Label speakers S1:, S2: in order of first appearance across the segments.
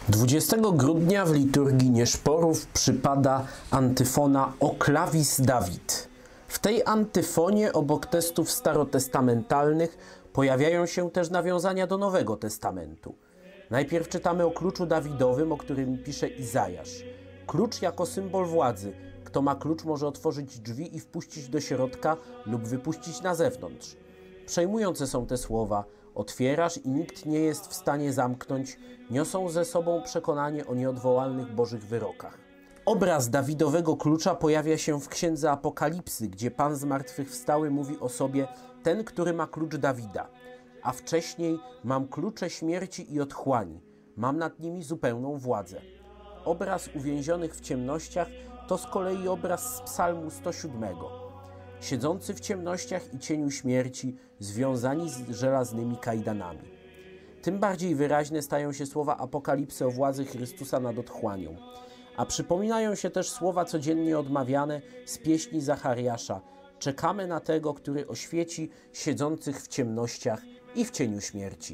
S1: 20 grudnia w liturgii Nieszporów przypada antyfona O clavis David. W tej antyfonie obok tekstów starotestamentalnych pojawiają się też nawiązania do Nowego Testamentu. Najpierw czytamy o kluczu Dawidowym, o którym pisze Izajasz. Klucz jako symbol władzy. Kto ma klucz, może otworzyć drzwi i wpuścić do środka lub wypuścić na zewnątrz. Przejmujące są te słowa. Otwierasz i nikt nie jest w stanie zamknąć, niosą ze sobą przekonanie o nieodwołalnych Bożych wyrokach. Obraz Dawidowego klucza pojawia się w księdze Apokalipsy, gdzie Pan zmartwychwstały mówi o sobie ten, który ma klucz Dawida. A wcześniej mam klucze śmierci i otchłani, mam nad nimi zupełną władzę. Obraz uwięzionych w ciemnościach to z kolei obraz z Psalmu 107. Siedzący w ciemnościach i cieniu śmierci, związani z żelaznymi kajdanami. Tym bardziej wyraźne stają się słowa Apokalipsy o władzy Chrystusa nad otchłanią. A przypominają się też słowa codziennie odmawiane z pieśni Zachariasza. Czekamy na tego, który oświeci siedzących w ciemnościach i w cieniu śmierci.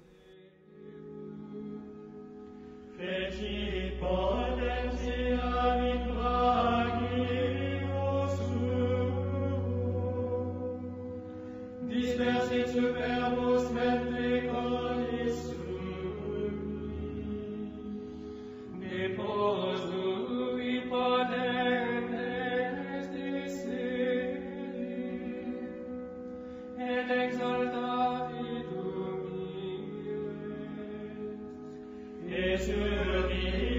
S2: Dispersit superbus mentre colis sui, deposuit potentes discipuli, et exaltavit humiles, et servit